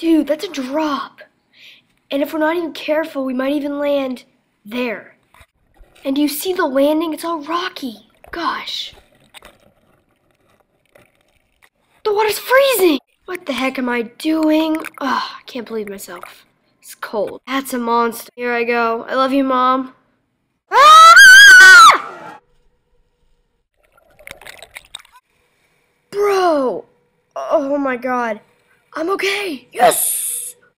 Dude, that's a drop. And if we're not even careful, we might even land there. And do you see the landing? It's all rocky. Gosh. The water's freezing! What the heck am I doing? Ugh, I can't believe myself. It's cold. That's a monster. Here I go. I love you, Mom. Ah! Bro! Oh my god. I'm okay. Yes!